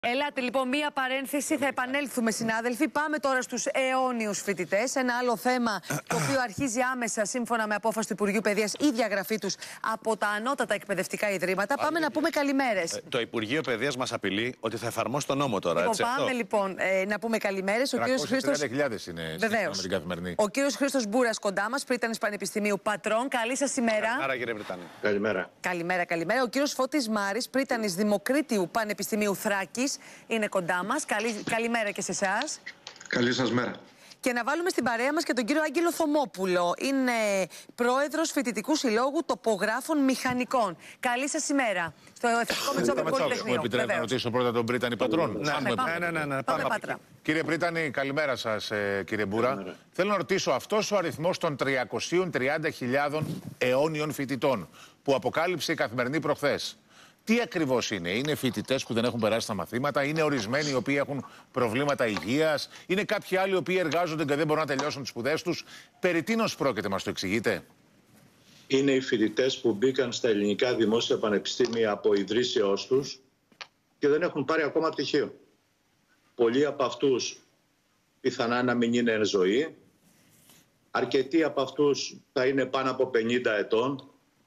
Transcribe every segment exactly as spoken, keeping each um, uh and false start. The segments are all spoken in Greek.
Ελάτε λοιπόν, μία παρένθεση, θα επανέλθουμε συνάδελφοι. Πάμε τώρα στους αιώνιους φοιτητές. Ένα άλλο θέμα το οποίο αρχίζει άμεσα σύμφωνα με απόφαση του Υπουργείου Παιδείας η διαγραφή τους από τα ανώτατα εκπαιδευτικά ιδρύματα. Πάμε να πούμε καλημέρες. Ε, το Υπουργείο Παιδείας μας απειλεί ότι θα εφαρμόσει τον νόμο τώρα. Λοιπόν, έτσι, πάμε αυτό. λοιπόν ε, να πούμε καλημέρες. Ο κύριος Χρήστος. είναι Βεβαίως. με την Καθημερινή. Ο κύριος Χρήστος Μπούρας κοντά μας, πρίτανης Πανεπιστημίου Πατρών. Καλή σας ημέρα. Καλημέρα, κύριε Πρίτανη. Καλημέρα. Καλημέρα, καλημέρα. Ο κύριος Φώτης Μάρης, πρίτανης Δημοκρίτιου Πανεπιστημίου Θράκης, είναι κοντά μας. Καλή, καλημέρα και σε εσάς. Καλή σας μέρα. Και να βάλουμε στην παρέα μας και τον κύριο Άγγελο Θωμόπουλο. Είναι πρόεδρος Φοιτητικού Συλλόγου Τοπογράφων Μηχανικών. Καλή σας ημέρα. Στο Εθνικό Μετσόβιο Πολυτεχνείο. Μου επιτρέπετε να ρωτήσω πρώτα τον Πρίτανη Πατρών. Ναι, Ναι, πάμε. ναι, ναι, ναι, Πάμε, Πάτρα. Κύριε Πρίτανη, καλημέρα σας, ε, κύριε Μπούρα. Καλημέρα. Θέλω να ρωτήσω, αυτός ο αριθμός των τριακόσιες τριάντα χιλιάδες αιώνιων φοιτητών που αποκάλυψε η Καθημερινή προχθές, τι ακριβώς είναι? Είναι φοιτητές που δεν έχουν περάσει τα μαθήματα, είναι ορισμένοι οι οποίοι έχουν προβλήματα υγείας, είναι κάποιοι άλλοι οι οποίοι εργάζονται και δεν μπορούν να τελειώσουν τις σπουδές τους? Περί τίνος πρόκειται, μας το εξηγείτε? Είναι οι φοιτητές που μπήκαν στα ελληνικά δημόσια πανεπιστήμια από ιδρύσεώς τους και δεν έχουν πάρει ακόμα πτυχίο. Πολλοί από αυτούς πιθανά να μην είναι εν ζωή. Αρκετοί από αυτούς θα είναι πάνω από πενήντα ετών.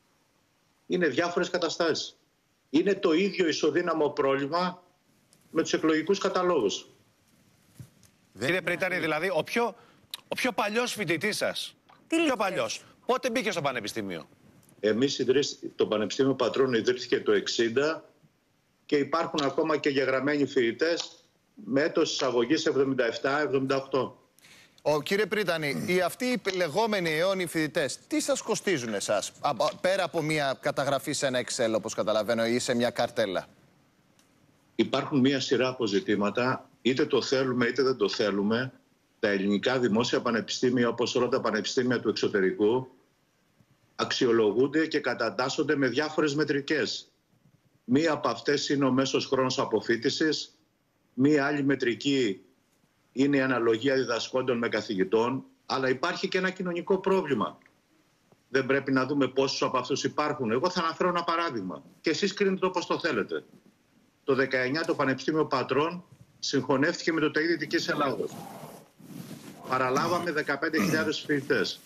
Είναι διάφορες καταστάσεις. Είναι το ίδιο ισοδύναμο πρόβλημα με τους εκλογικούς καταλόγους. Δεν... Κύριε Πρίτανη, δηλαδή, ο πιο, ο πιο παλιός φοιτητής σας, Τι πιο παλιός, πότε μπήκε στο πανεπιστήμιο? Εμείς το Πανεπιστήμιο Πατρών ιδρύθηκε το εξήντα και υπάρχουν ακόμα και γεγραμμένοι φοιτητές με έτος εισαγωγής εβδομήντα επτά εβδομήντα οκτώ. Ο, κύριε Πρίτανη, οι αυτοί οι λεγόμενοι αιώνιοι φοιτητές, τι σας κοστίζουν εσάς, πέρα από μια καταγραφή σε ένα Excel, όπως καταλαβαίνω, ή σε μια καρτέλα? Υπάρχουν μια σειρά αποζητήματα, είτε το θέλουμε είτε δεν το θέλουμε. Τα ελληνικά δημόσια πανεπιστήμια, όπως όλα τα πανεπιστήμια του εξωτερικού, αξιολογούνται και κατατάσσονται με διάφορες μετρικές. Μία από αυτές είναι ο μέσος χρόνος αποφοίτησης, μία άλλη μετρική είναι η αναλογία διδασκόντων με καθηγητών, αλλά υπάρχει και ένα κοινωνικό πρόβλημα. Δεν πρέπει να δούμε πόσους από αυτούς υπάρχουν? Εγώ θα αναφέρω ένα παράδειγμα και εσείς κρίνετε το όπως το θέλετε. Το δεκαεννιά το Πανεπιστήμιο Πατρών συγχωνεύτηκε με το ΤΕΙ Δυτικής Ελλάδος. Παραλάβαμε δεκαπέντε χιλιάδες φοιτητές.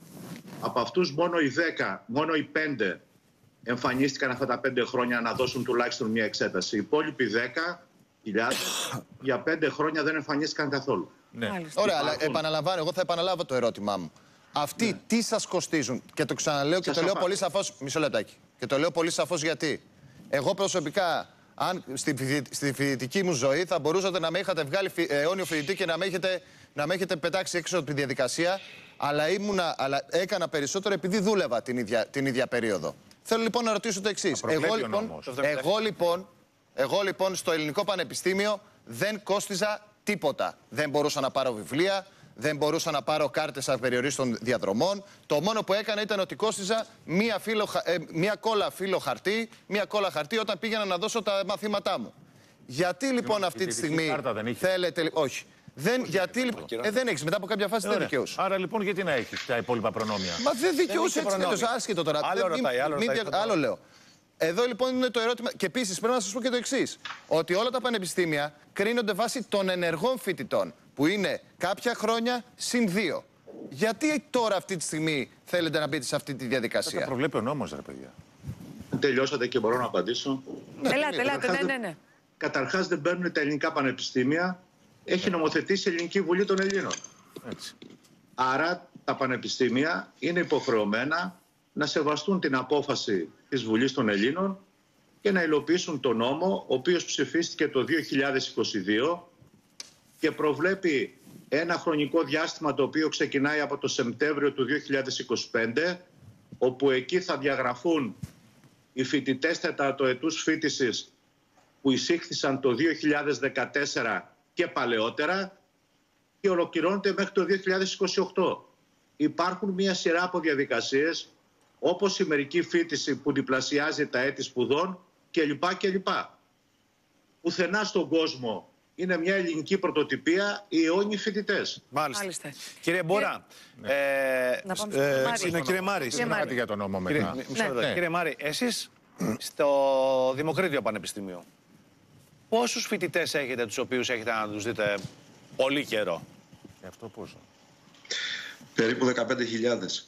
Από αυτούς μόνο οι δέκα, μόνο οι πέντε εμφανίστηκαν αυτά τα πέντε χρόνια να δώσουν τουλάχιστον μια εξέταση. Οι υπόλοιποι δέκα χιλιάδες για πέντε χρόνια δεν εμφανίστηκαν καθόλου. Ναι. Ωραία, αλλά επαναλαμβάνω, εγώ θα επαναλάβω το ερώτημά μου. Αυτοί ναι. τι σας κοστίζουν? Και το ξαναλέω και σας το λέω πολύ σαφώς. Μισό λεπτάκι. Και το λέω πολύ σαφώς γιατί. Εγώ προσωπικά, αν στη, στη φοιτητική μου ζωή θα μπορούσατε να με είχατε βγάλει αιώνιο φοιτητή και να με έχετε, να με έχετε πετάξει έξω από τη διαδικασία, αλλά, ήμουνα, αλλά έκανα περισσότερο επειδή δούλευα την ίδια, την ίδια περίοδο. Θέλω λοιπόν να ρωτήσω το εξής. Εγώ λοιπόν, εγώ λοιπόν Εγώ λοιπόν στο Ελληνικό Πανεπιστήμιο δεν κόστιζα τίποτα. Δεν μπορούσα να πάρω βιβλία, δεν μπορούσα να πάρω κάρτες απεριορίστων διαδρομών. Το μόνο που έκανα ήταν ότι κόστιζα μία, φύλλο, ε, μία κόλλα φύλλο χαρτί, μία κόλλα χαρτί όταν πήγαινα να δώσω τα μαθήματά μου. Γιατί λοιπόν αυτή τη στιγμή δεν θέλετε... Όχι. Δεν, γιατί λοιπόν... Ε, δεν έχεις, μετά από κάποια φάση δεν δικαιούσε. Άρα λοιπόν γιατί να έχεις τα υπόλοιπα προνόμια? Μα δεν δικαιούσε έτσι τέλος, άσχετο τώρα. Άλλο ρωτάει, άλλο ρωτάει. Άλλο λέω. Εδώ λοιπόν είναι το ερώτημα. Και επίσης πρέπει να σας πω και το εξής. Ότι όλα τα πανεπιστήμια κρίνονται βάσει των ενεργών φοιτητών, που είναι κάποια χρόνια συν δύο. Γιατί τώρα αυτή τη στιγμή θέλετε να μπείτε σε αυτή τη διαδικασία? Θα προβλέπει ο νόμος, ρε παιδιά. Τελειώσατε και μπορώ να απαντήσω? Ναι, ελάτε, ελάτε, ναι, ναι, ναι. Καταρχάς δεν μπαίνουν τα ελληνικά πανεπιστήμια. Έχει νομοθετήσει η Ελληνική Βουλή των Ελλήνων. Έτσι. Άρα τα πανεπιστήμια είναι υποχρεωμένα να σεβαστούν την απόφαση της Βουλής των Ελλήνων και να υλοποιήσουν τον νόμο, ο οποίος ψηφίστηκε το δύο χιλιάδες είκοσι δύο και προβλέπει ένα χρονικό διάστημα το οποίο ξεκινάει από το Σεπτέμβριο του δύο χιλιάδες είκοσι πέντε, όπου εκεί θα διαγραφούν οι φοιτητές τεταρτοετούς φοίτησης που εισήχθησαν το δύο χιλιάδες δεκατέσσερα και παλαιότερα και ολοκληρώνεται μέχρι το δύο χιλιάδες είκοσι οκτώ. Υπάρχουν μια σειρά από διαδικασίες, όπως η μερική φοιτηση που διπλασιάζει τα έτη σπουδών κλπ. κλπ. Πουθενά στον κόσμο είναι μια ελληνική πρωτοτυπία οι αιώνιοι φοιτητές. Μάλιστα. Μάλιστα. Κύριε Μπούρα, κύριε... ε, να πάμε ε, Μάρη. είναι, κύριε Μάρη. Κύριε Μάρη για τον νόμο μετά. Κύριε, ναι. ναι. Κύριε Μάρη, εσείς στο Δημοκρίτιο Πανεπιστήμιο πόσους φοιτητές έχετε τους οποίους έχετε να τους δείτε πολύ καιρό? Και αυτό πόσο? Περίπου δεκαπέντε χιλιάδες.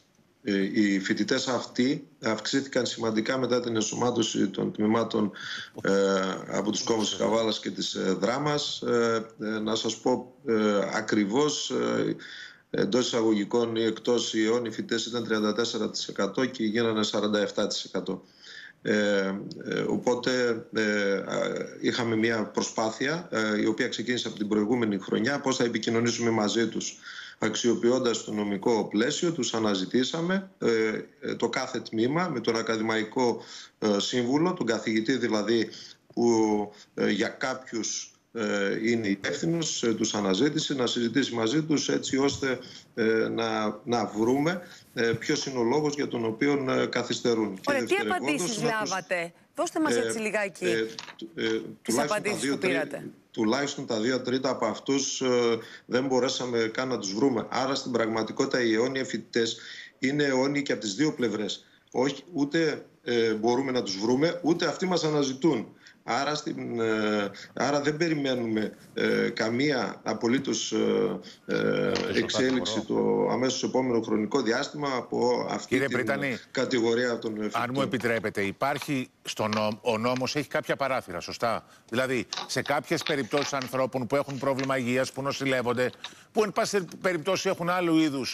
Οι φοιτητές αυτοί αυξήθηκαν σημαντικά μετά την ενσωμάτωση των τμήματων ε, από τους κόμβους της Καβάλας και της ε, Δράμας. Ε, ε, να σας πω ε, ακριβώς, ε, εντός εισαγωγικών ή εκτός ιών οι φοιτητές ήταν τριάντα τέσσερα τοις εκατό και γίνανε σαράντα επτά τοις εκατό. Ε, ε, οπότε ε, είχαμε μια προσπάθεια ε, η οποία ξεκίνησε από την προηγούμενη χρονιά, πώς θα επικοινωνήσουμε μαζί τους. Αξιοποιώντας το νομικό πλαίσιο, τους αναζητήσαμε ε, το κάθε τμήμα με τον ακαδημαϊκό ε, σύμβουλο, τον καθηγητή δηλαδή που ε, για κάποιους ε, είναι υπεύθυνος, ε, τους αναζήτησε να συζητήσει μαζί τους έτσι ώστε ε, να, να βρούμε ε, ποιος είναι ο λόγος για τον οποίο ε, καθυστερούν. Ωραία, τι απαντήσεις λάβατε? Δώστε μας έτσι ε, λιγάκι ε, ε, ε, τις απαντήσεις που πήρατε. Τουλάχιστον τα δύο τρίτα από αυτούς ε, δεν μπορέσαμε καν να τους βρούμε. Άρα στην πραγματικότητα οι αιώνιοι φοιτητές είναι αιώνιοι και από τις δύο πλευρές. Όχι, ούτε ε, μπορούμε να τους βρούμε, ούτε αυτοί μας αναζητούν. Άρα, στην, ε, άρα δεν περιμένουμε ε, καμία απολύτως ε, ε, εξέλιξη το αμέσως επόμενο χρονικό διάστημα από αυτή Κύριε την Πριτανή, κατηγορία των φοιτητών. Αν μου επιτρέπετε, υπάρχει στο νόμο, ο νόμος έχει κάποια παράθυρα, σωστά? Δηλαδή, σε κάποιες περιπτώσεις ανθρώπων που έχουν πρόβλημα υγείας, που νοσηλεύονται, που εν πάση περιπτώσει έχουν άλλου είδους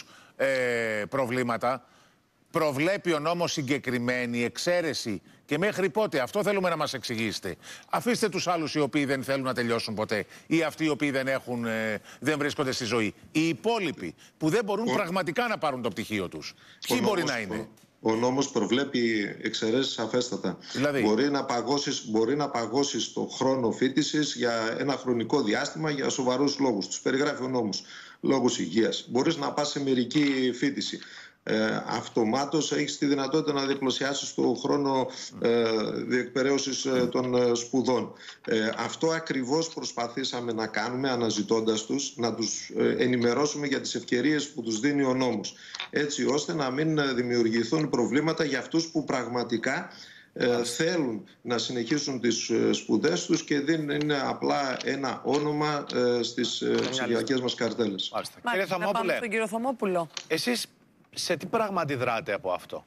ε, προβλήματα, προβλέπει ο νόμος συγκεκριμένη εξαίρεση. Και μέχρι πότε? Αυτό θέλουμε να μας εξηγήσετε. Αφήστε τους άλλους οι οποίοι δεν θέλουν να τελειώσουν ποτέ ή αυτοί οι οποίοι δεν, έχουν, ε, δεν βρίσκονται στη ζωή. Οι υπόλοιποι που δεν μπορούν ο... πραγματικά να πάρουν το πτυχίο τους. Ποιοι μπορεί να είναι? Ο, ο νόμος προβλέπει εξαιρέσεις σαφέστατα. Δηλαδή... Μπορεί να παγώσεις, μπορεί να παγώσεις το χρόνο φοιτησης για ένα χρονικό διάστημα για σοβαρούς λόγους. Τους περιγράφει ο νόμος. Λόγους υγείας. Μπορείς να πας σε μερική φοιτηση. Ε, αυτομάτως έχεις τη δυνατότητα να διπλασιάσεις το χρόνο ε, διεκπεραίωσης ε, των ε, σπουδών. Ε, αυτό ακριβώς προσπαθήσαμε να κάνουμε αναζητώντας τους, να τους ε, ενημερώσουμε για τις ευκαιρίες που τους δίνει ο νόμος. Έτσι ώστε να μην δημιουργηθούν προβλήματα για αυτούς που πραγματικά ε, θέλουν να συνεχίσουν τις ε, σπουδές τους και δεν είναι απλά ένα όνομα ε, στις ε, ψηφιακές μας καρτέλες. Μάλιστα. Κύριε Θωμόπουλε, να πάμε στον κύριο Θωμόπουλο. Εσείς σε τι πράγμα αντιδράτε από αυτό?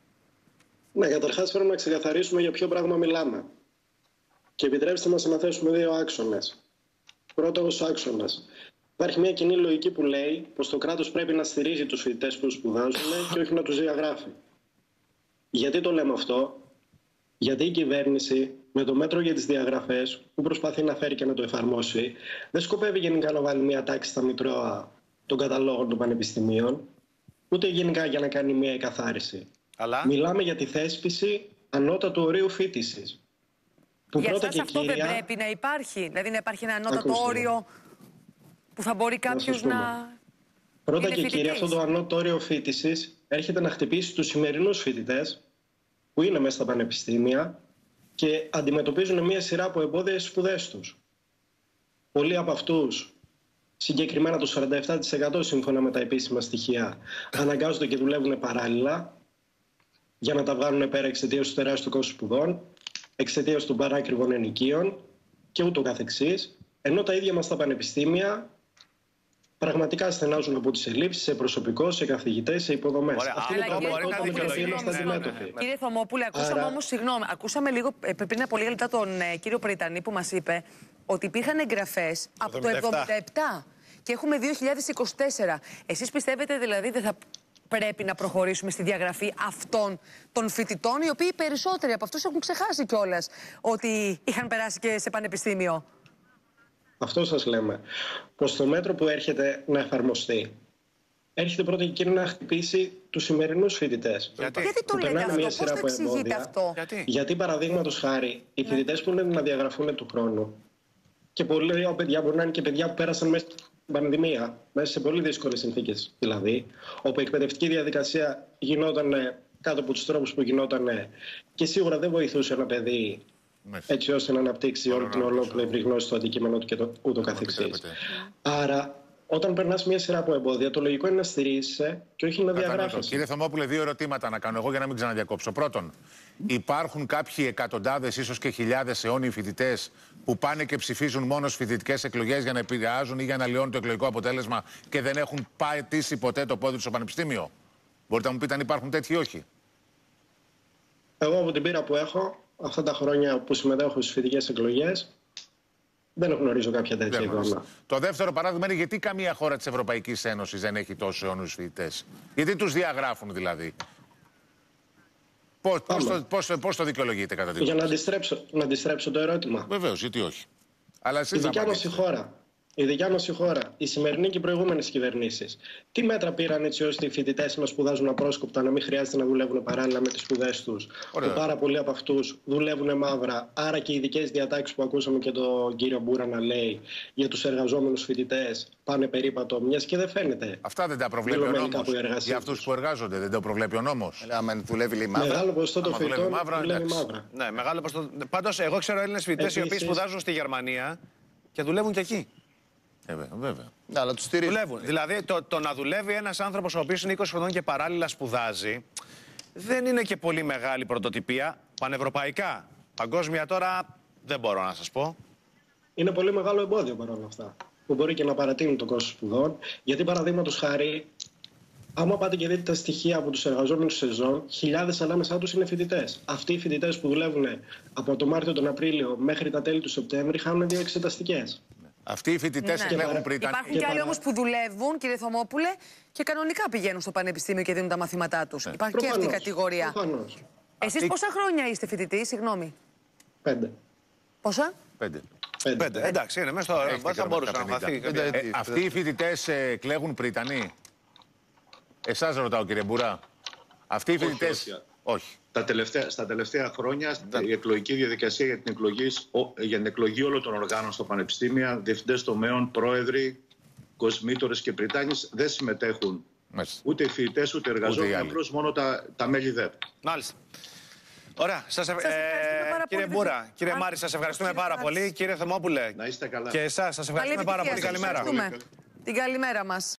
Ναι, καταρχάς πρέπει να ξεκαθαρίσουμε για ποιο πράγμα μιλάμε. Και επιτρέψτε μας να θέσουμε δύο άξονες. Πρώτος άξονας. Υπάρχει μια κοινή λογική που λέει πως το κράτος πρέπει να στηρίζει τους φοιτητές που σπουδάζουν και όχι να τους διαγράφει. Γιατί το λέμε αυτό? Γιατί η κυβέρνηση με το μέτρο για τις διαγραφές που προσπαθεί να φέρει και να το εφαρμόσει δεν σκοπεύει γενικά να βάλει μια τάξη στα μητρώα των καταλόγων των πανεπιστημίων, ούτε γενικά για να κάνει μια εκαθάριση. Αλλά... Μιλάμε για τη θέσπιση ανώτατου ορίου φοιτησης. Για εσάς αυτό κύρια... δεν πρέπει να υπάρχει? Δηλαδή να υπάρχει ένα ανώτατο Ακούστε. όριο που θα μπορεί κάποιος να... να... Πρώτα και κύρια, αυτό το ανώτατο όριο φοιτησης έρχεται να χτυπήσει τους σημερινούς φοιτητές που είναι μέσα στα πανεπιστήμια και αντιμετωπίζουν μια σειρά από εμπόδια στις σπουδές τους. Πολλοί από αυτούς, συγκεκριμένα το σαράντα επτά τοις εκατό σύμφωνα με τα επίσημα στοιχεία, αναγκάζονται και δουλεύουν παράλληλα για να τα βγάλουν πέρα εξαιτίας του τεράστιου κόστους σπουδών, εξαιτίας των παράκριβων ενοικίων και ούτω καθεξής, ενώ τα ίδια μας στα πανεπιστήμια πραγματικά στενάζουν από τις ελλείψεις σε προσωπικό, σε καθηγητές, σε υποδομές. Ωραία, αυτή είναι η πραγματικότητα με την οποία είμαστε αντιμέτωποι. Κύριε Θωμόπουλε, ακούσαμε Άρα... όμως, συγγνώμη, ακούσαμε λίγο πριν από λίγα λεπτά τον ε, κύριο Πριτανή που μας είπε ότι υπήρχαν εγγραφές από το εβδομήντα επτά και έχουμε δύο χιλιάδες είκοσι τέσσερα. Εσείς πιστεύετε δηλαδή δεν θα πρέπει να προχωρήσουμε στη διαγραφή αυτών των φοιτητών, οι οποίοι περισσότεροι από αυτούς έχουν ξεχάσει κιόλας ότι είχαν περάσει και σε πανεπιστήμιο? Αυτό σας λέμε. Πως το μέτρο που έρχεται να εφαρμοστεί έρχεται πρώτα και κύριο να χτυπήσει τους σημερινούς φοιτητές. Γιατί, Γιατί το λέτε αυτό, πώς το εξηγείτε αυτό? Γιατί, Γιατί παραδείγματος χάρη, οι φοιτητές που λένε να διαγραφούν του χρόνου και πολλοί παιδιά μπορεί να είναι και παιδιά που πέρασαν μέσα στην πανδημία, μέσα σε πολύ δύσκολες συνθήκες δηλαδή, όπου η εκπαιδευτική διαδικασία γινόταν κάτω από τους τρόπους που γινόταν και σίγουρα δεν βοηθούσε ένα παιδί έτσι ώστε να αναπτύξει όλη την ολόκληρη γνώση στο αντικείμενο του και το ούτω καθεξής. Άρα Όταν περνάς μια σειρά από εμπόδια, το λογικό είναι να στηρίζεσαι και όχι να διαγράφεις. Κύριε Θωμόπουλε, δύο ερωτήματα να κάνω εγώ για να μην ξαναδιακόψω. Πρώτον, υπάρχουν κάποιοι εκατοντάδες, ίσως και χιλιάδες αιώνιοι φοιτητές που πάνε και ψηφίζουν μόνο στις φοιτητικές εκλογές για να επηρεάζουν ή για να αλλοιώνουν το εκλογικό αποτέλεσμα και δεν έχουν πατήσει ποτέ το πόδι του στο πανεπιστήμιο? Μπορείτε να μου πείτε αν υπάρχουν τέτοιοι ή όχι? Εγώ από την πείρα που έχω, αυτά τα χρόνια που συμμετέχω στις φοιτητικές εκλογές, δεν γνωρίζω κάποια τέτοια εικόνα. Το δεύτερο παράδειγμα είναι γιατί καμία χώρα της Ευρωπαϊκής Ένωσης δεν έχει τόσους αιώνιους φοιτητές. Γιατί τους διαγράφουν δηλαδή? Πώς, πώς, το, πώς, πώς το δικαιολογείτε κατά τη γνώμη? Για να αντιστρέψω, να αντιστρέψω το ερώτημα. Βεβαίως, γιατί όχι. Αλλά εσείς η δικιά μας η χώρα, η δικιά μας η χώρα, η σημερινή και οι προηγούμενες κυβερνήσεις, τι μέτρα πήραν έτσι ώστε οι φοιτητές να σπουδάζουν απρόσκοπτα, να μην χρειάζεται να δουλεύουν παράλληλα με τις σπουδές τους? Που πάρα πολλοί από αυτούς δουλεύουν μαύρα. Άρα και οι ειδικές διατάξεις που ακούσαμε και τον κύριο Μπούρα να λέει για τους εργαζόμενους φοιτητές πάνε περίπατο, μιας και δεν φαίνεται. Αυτά δεν τα προβλέπει ο νόμος για αυτούς που εργάζονται? Δεν το προβλέπει ο νόμος? Αν δουλεύει λέει μαύρα. Μεγάλο ποσοστό των φοιτητών δουλεύει μαύρα. Ναι, μεγάλο ποσοστό. Πάντως, εγώ ξέρω Έλληνες φοιτητές οι οποίοι σπουδάζουν στη Γερμανία και δουλεύουν και εκεί. Ε, βέβαια. Ναι, αλλά τους στηρίζουν. Δουλεύουν. Δηλαδή, το, το να δουλεύει ένας άνθρωπος ο οποίος είναι είκοσι χρονών και παράλληλα σπουδάζει, δεν είναι και πολύ μεγάλη πρωτοτυπία πανευρωπαϊκά. Παγκόσμια τώρα δεν μπορώ να σας πω. Είναι πολύ μεγάλο εμπόδιο παρόλα αυτά, που μπορεί και να παρατείνει το κόστος σπουδών. Γιατί, παραδείγματος χάρη, άμα πάτε και δείτε τα στοιχεία από τους εργαζόμενους σεζόν, χιλιάδες ανάμεσά τους είναι φοιτητές. Αυτοί οι φοιτητές που δουλεύουν από το Μάρτιο τον Απρίλιο μέχρι τα τέλη του Σεπτέμβρη χάνουν δύο εξεταστικές. Αυτοί οι φοιτητές ναι. εκλέγουν Πριτανή. Υπάρχουν και, και άλλοι όμως που δουλεύουν, κύριε Θωμόπουλε, και κανονικά πηγαίνουν στο πανεπιστήμιο και δίνουν τα μαθήματά τους. Ναι. Υπάρχει προφανώς, και αυτή η κατηγορία. Προφανώς. Εσείς αυτή... πόσα χρόνια είστε φοιτητής, συγγνώμη? Πέντε. Πόσα? Πέντε. Πέντε. Πέντε. Εντάξει, είναι μέσα στο. Δεν θα μπορούσε να χαθεί. Ε, αυτοί οι φοιτητές ε, εκλέγουν Πριτανή. Εσάς ρωτάω, κύριε Μπουρά. Αυτοί οι φοιτητές. Όχι. όχι. Τα τελευταία, στα τελευταία χρόνια η εκλογική διαδικασία για την, εκλογή, για την εκλογή όλων των οργάνων στο πανεπιστήμια, διευθυντές τομέων, πρόεδροι, κοσμήτορες και πριτάνεις δεν συμμετέχουν. Μάλιστα. Ούτε οι φοιτητές ούτε οι εργαζόμενοι, μόνο τα, τα μέλη ΔΕΠ. Μάλιστα. Ωραία. Σας ευχαριστούμε ε, πάρα κύριε πολύ. Μπούρα, κύριε Α, Μάρη, σας ευχαριστούμε πάρα σας. πολύ. Κύριε Θωμόπουλε, να είστε καλά. Και εσάς, σας ευχαριστούμε πάρα πολύ. Καλημέρα. Την καλημέρα μας.